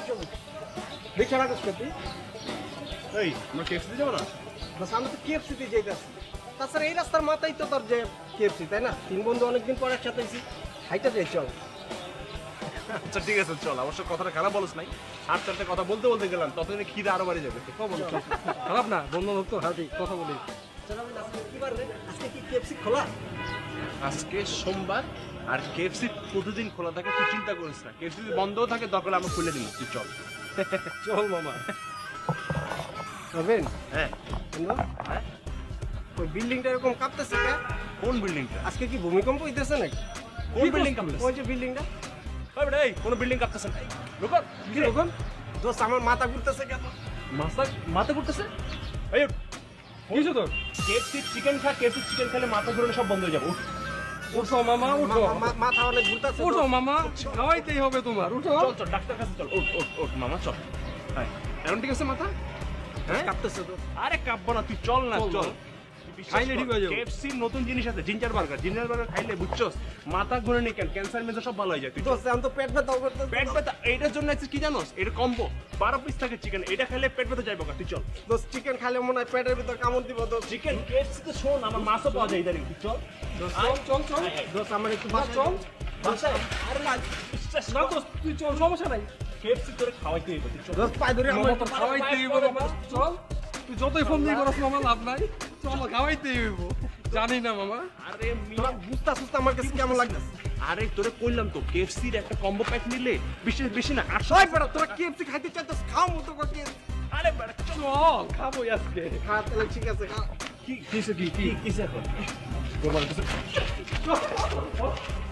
চলো দেখো না কষ্ট তুই এই আমরা কেএফসি যাবো না বাস আমরা তো কেএফসিতে যাইতাছি তাছাড়া এই রাস্তার মাথায় তো তোর যে কেএফসি তাই না তিন বন্ধু অনেকদিন পর একসাথে আইছি হাইটা যাই চল আচ্ছা ঠিক আছে চল অবশ্য কথাটা খারাপ বলছ নাই আর চারটে কথা বলতে বলতে গেলাম ততদিনে খিদে আরো বাড়ি যাবে খারাপ না বন্ধু তো হাতি কথা বলি কি বার রে আজকে কি কেএফসি খোলা আজকে সোমবার আর কেএফসি প্রতিদিন খোলা থাকে তুই চিন্তা করিস না কেএফসি যদি বন্ধও থাকে দরকার আমরা খুলে দিব তুই চল চল মামা রবেন হ্যাঁ শুনলো হ্যাঁ ওই বিল্ডিংটা এরকম কাঁপতেছে কে কোন বিল্ডিংটা আজকে কি ভূমিকম্প হইতেছে নাকি কোন বিল্ডিং কাঁপতেছে ওই যে বিল্ডিংটা ওই বেটা এই কোন বিল্ডিং কাঁপতেছে না রুকো কি রকম দোস্ত আমার মাথা ঘুরতেছে কেন মাথা ঘুরতেছে এই কিছু তোর কেএফসি চিকেন খেলে মাথা ঘুরানো সব বন্ধ হয়ে যাবে উঠ উঠো মামা উঠো মাথা অনেক ঘুরতেছে উঠো মামা খাওয়াইতেই হবে তোমার উঠো চল চল ডাক্তার কাছে চল ওঠ মামা চল হ্যাঁ এখন ঠিক আছে মাথা হ্যাঁ কাঁপতেছে তো আরে কাঁপবো না তুই চল না চল, চল চল। খাইলে ঠিক হয়ে যাবে। কেএফসি নতুন জিনিস আছে জিঞ্জার বার্গার খাইলে বুঝছস মাথা ঘুরে নি কেন ক্যান্সার মেজর সব ভালো হয়ে যায় তুই চল। দোস্ত আমি তো পেট ব্যথা করতেছে পেট ব্যথা এটার জন্য আছে কি জানোস এটা কম্বো 12 পিস থাকে চিকেন এটা খাইলে পেট ব্যথা যাইবো তুই চল দোস্ত চিকেন খাইলে মনে হয় পেটের ভিতর কামড় দিব দোস্ত চিকেন কেএফসি তো শোন আমার মাছও পাওয়া যায় ইদানিং তুই চল চল চল দোস্ত আমার একটু বাসায় চল বাসায় আরে না বিশ্বাস না তো তুই চল সমস্যা নাই কেএফসি তোরে খাওয়াইতে হইব তুই চল দোস্ত পায়ে ধরে মামা আমার তো খাওয়াইতেই হইব মামা চল তুই যতই ফোন দিয়ে করস মামা লাভ নাই চল খাওয়াইতেই হইব জানি না মামা আরে তোরা বুঝতা সুস্তা আমার কাছে কেমন লাগতেছে আরে তোরে কইলাম তো কেএফসির একটা কম্বো প্যাক নিলে বেশি না 800 ওই বেটা তোরা কেএফসি খাইতে চাইতেছ খাও মতো করে কেএফসি আরে বেটা চল চল খাবো আজকে খা তাহলে ঠিক আছে খা কি কিসে কি কিসে এখন